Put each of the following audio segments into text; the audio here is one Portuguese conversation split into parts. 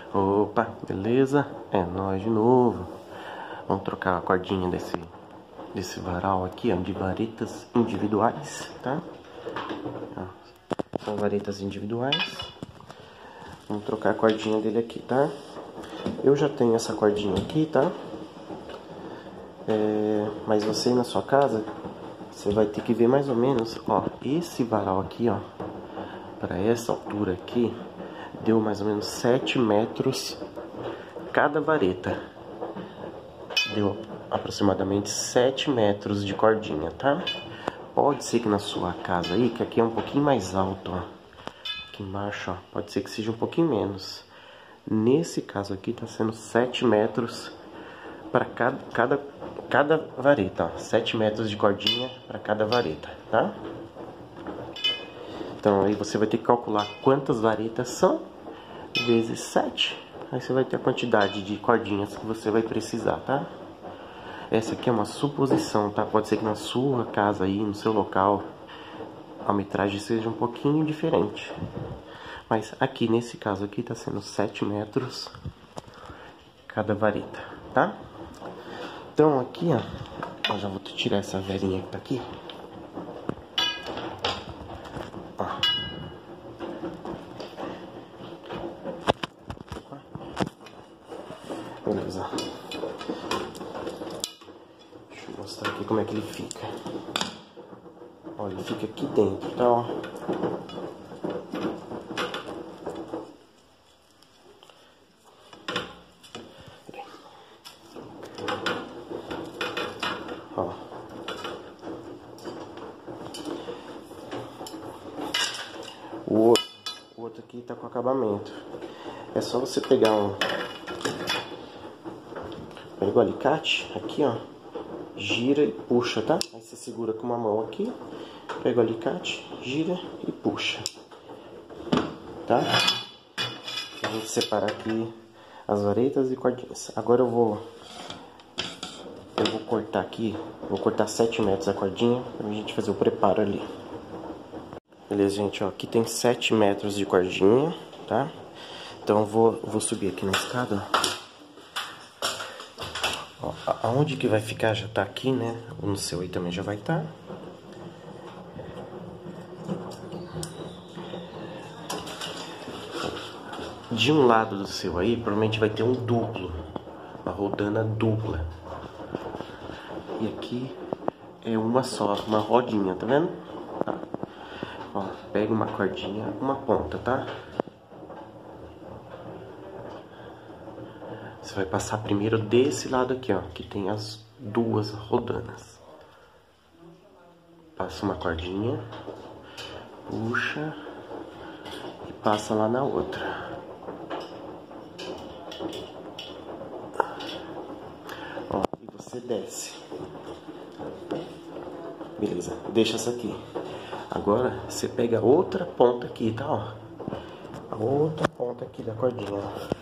Opa, beleza? É nóis de novo. Vamos trocar a cordinha desse varal aqui, ó, de varetas individuais, tá? Ó, são varetas individuais. Vamos trocar a cordinha dele aqui, tá? Eu já tenho essa cordinha aqui, tá? Mas você na sua casa, você vai ter que ver mais ou menos, ó, esse varal aqui, ó, para essa altura aqui, deu mais ou menos 7 metros cada vareta. Deu aproximadamente 7 metros de cordinha, tá? Pode ser que na sua casa aí, que aqui é um pouquinho mais alto, ó, aqui embaixo, ó, pode ser que seja um pouquinho menos. Nesse caso aqui tá sendo 7 metros para cada vareta, ó, 7 metros de cordinha para cada vareta, tá? Então aí você vai ter que calcular quantas varetas são, vezes 7. Aí você vai ter a quantidade de cordinhas que você vai precisar, tá? Essa aqui é uma suposição, tá? Pode ser que na sua casa aí, no seu local, a metragem seja um pouquinho diferente. Mas aqui, nesse caso aqui, tá sendo 7 metros cada vareta, tá? Então aqui, ó, eu já vou tirar essa velhinha que tá aqui. Ó. Beleza. Deixa eu mostrar aqui como é que ele fica. Ó, ele fica aqui dentro, tá? Ó. Ó. O outro aqui tá com acabamento. É só você pegar pega o alicate aqui, ó, gira e puxa, tá? Aí você segura com uma mão aqui, pega o alicate, gira e puxa, tá? A gente separar aqui as varetas e cordinhas. Agora eu vou cortar aqui, vou cortar 7 metros a cordinha pra gente fazer o preparo ali. Beleza, gente, ó, aqui tem 7 metros de cordinha, tá? Então eu vou subir aqui na escada, ó. Aonde que vai ficar já tá aqui, né? No seu aí também já vai estar. De um lado do seu aí, provavelmente vai ter um duplo, uma rodana dupla. E aqui é uma só, uma rodinha, tá vendo? Tá. Ó, pega uma cordinha, uma ponta, tá? Você vai passar primeiro desse lado aqui, ó, que tem as duas rodanas. Passa uma cordinha, puxa e passa lá na outra. Ó, e você desce. Beleza, deixa essa aqui. Agora você pega outra ponta aqui, tá? Ó, a outra ponta aqui da cordinha, ó.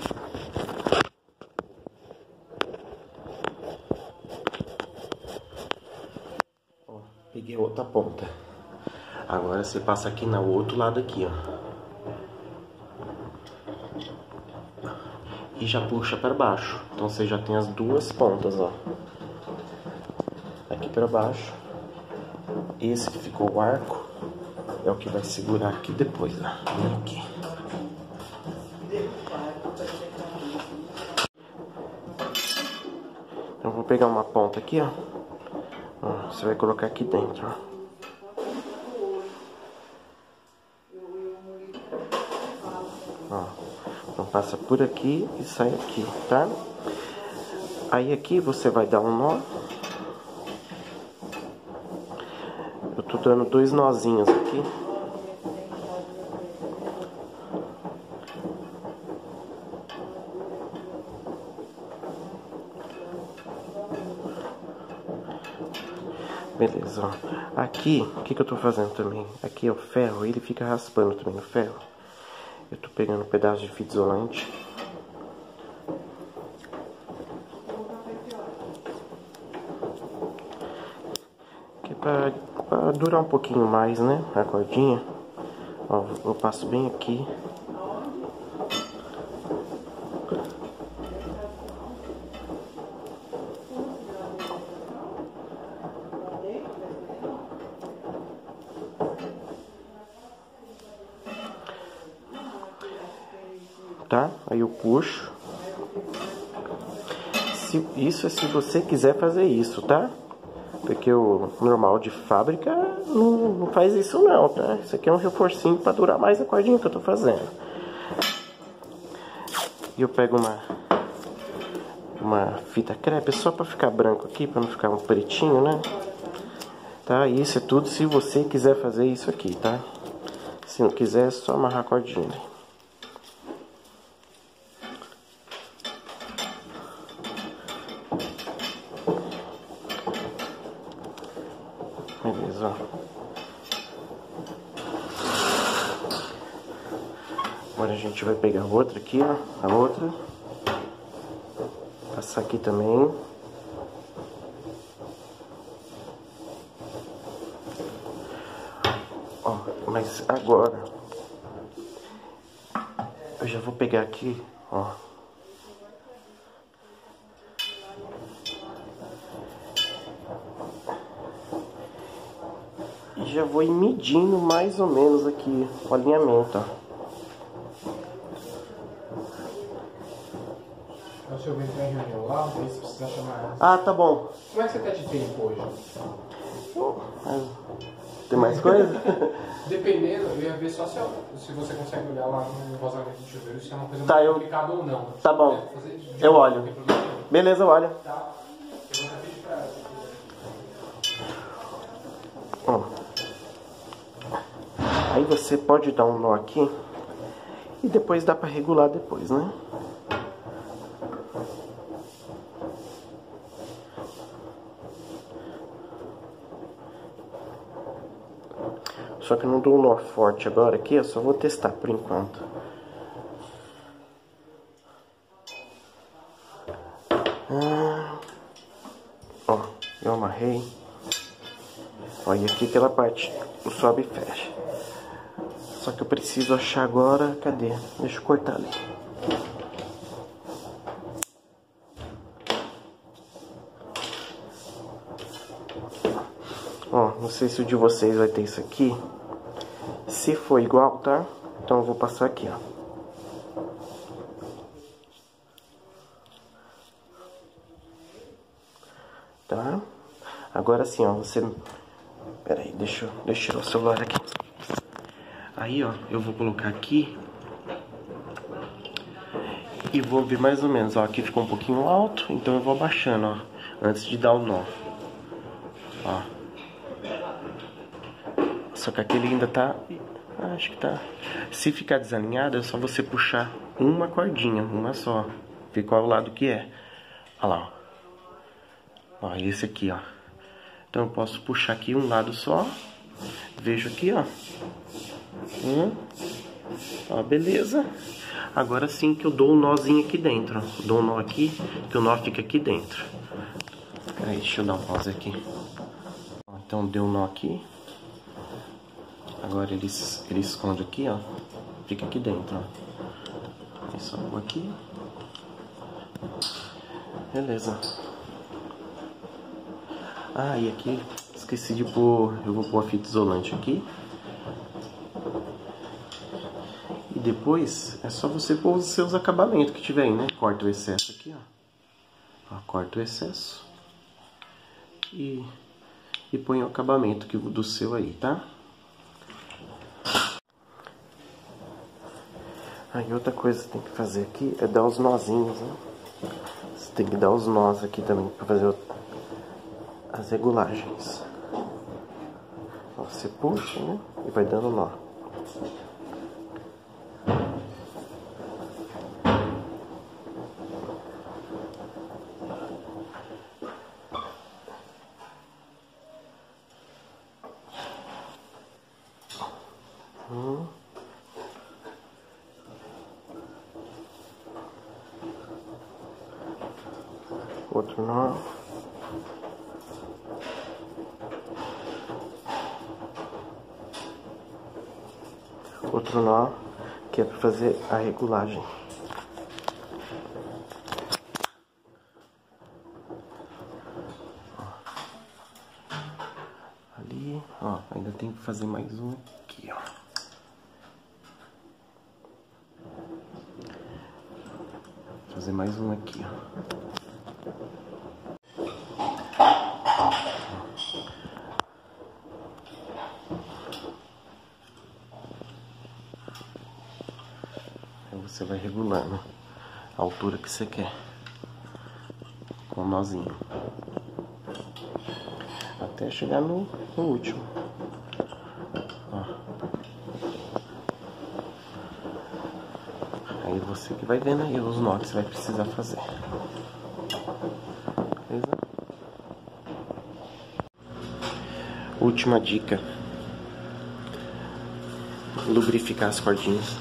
Peguei outra ponta. Agora você passa aqui no outro lado aqui, ó. E já puxa para baixo. Então você já tem as duas pontas, ó. Aqui para baixo. Esse que ficou o arco é o que vai segurar aqui depois, ó. Aqui. Eu vou pegar uma ponta aqui, ó. Você vai colocar aqui dentro, ó. Ó. Então passa por aqui e sai aqui, tá? Aí aqui você vai dar um nó. Eu tô dando 2 nozinhos aqui. Beleza, ó. Aqui, o que eu tô fazendo também? Aqui é o ferro, ele fica raspando também no ferro. Eu tô pegando um pedaço de fita isolante. Que é pra durar um pouquinho mais, né? A cordinha. Ó, eu passo bem aqui. tá? Aí eu puxo. Isso é se você quiser fazer isso, tá? Porque o normal de fábrica não faz isso não, tá? Isso aqui é um reforcinho para durar mais a cordinha que eu tô fazendo. E eu pego uma fita crepe só para ficar branco aqui, para não ficar um pretinho, né? Tá? Isso é tudo se você quiser fazer isso aqui, tá? Se não quiser, é só amarrar a cordinha. Beleza, ó. Agora a gente vai pegar outra aqui, ó. A outra. Passar aqui também. Ó, mas agora eu já vou pegar aqui, ó. E já vou ir medindo mais ou menos aqui o alinhamento, ó. O senhor vai entrar em reunião lá, não sei se precisa chamar ela. Ah, tá bom. Como é que você tá de tempo hoje? Tem mais coisa? Dependendo, eu ia ver só se você consegue olhar lá no vazamento de chuveiro, se é uma coisa Tá, muito eu... complicada ou não. Tá bom. Eu olho. Beleza, eu olho. Tá. Eu vou pedir pra ela. Ó. Aí você pode dar um nó aqui e depois dá pra regular depois, né? Só que eu não dou um nó forte agora aqui, eu só vou testar por enquanto. Ó, eu amarrei. Ó, e aqui aquela parte, o sobe e fecha. Só que eu preciso achar agora, cadê? Deixa eu cortar ali. Ó, não sei se o de vocês vai ter isso aqui. Se for igual, tá? Então eu vou passar aqui, ó. Tá? Agora sim, ó, você... Pera aí, deixa eu tirar o celular aqui. Aí, ó, eu vou colocar aqui. E vou ver mais ou menos, ó, aqui ficou um pouquinho alto, então eu vou abaixando, ó, antes de dar o nó. Ó. Só que aquele ainda tá... Acho que tá... Se ficar desalinhado, é só você puxar uma cordinha, uma só. Ver qual lado que é. Olha lá, ó. Ó, esse aqui, ó. Então eu posso puxar aqui um lado só. Vejo aqui, ó. Ó, beleza. Agora sim que eu dou um nozinho aqui dentro, ó. Dou um nó aqui, que o nó fica aqui dentro. Peraí, deixa eu dar um pause aqui. Então deu um nó aqui. Agora ele esconde aqui, ó. Fica aqui dentro, ó. Aí só vou aqui. Beleza. Ah, e aqui esqueci de pôr... Eu vou pôr a fita isolante aqui. E depois é só você pôr os seus acabamentos que tiver aí, né? Corta o excesso aqui, ó. Ó, corta o excesso. E põe o acabamento do seu aí, tá? Aí outra coisa que tem que fazer aqui é dar os nozinhos, né? Você tem que dar os nós aqui também para fazer as regulagens. Você puxa, né? E vai dando nó. Outro nó. Outro nó, que é para fazer a regulagem. Ali, ó, ainda tem que fazer mais um aqui, ó. fazer mais um aqui, ó. Aí você vai regulando a altura que você quer com o nozinho até chegar no último. Ó. Aí você que vai vendo aí os nó que você vai precisar fazer. Beleza? Última dica: lubrificar as cordinhas.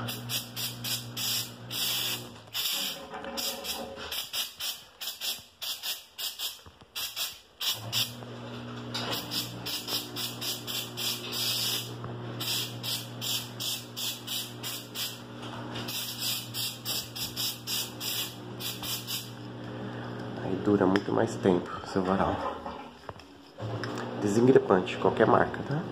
Aí dura muito mais tempo seu varal. Desengripante, qualquer marca, tá?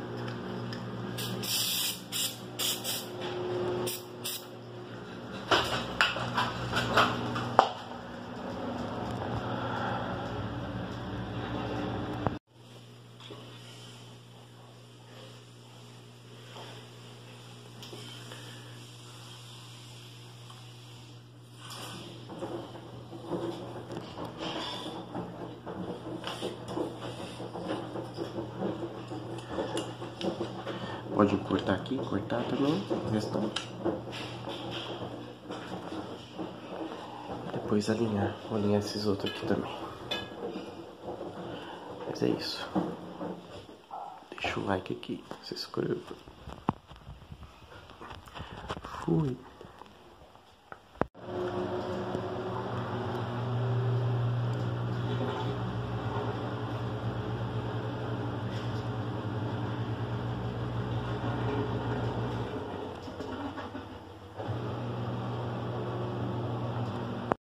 Pode cortar aqui, cortar também o restante. Depois alinhar, vou alinhar esses outros aqui também. Mas é isso. Deixa o like aqui, se inscreva. Fui.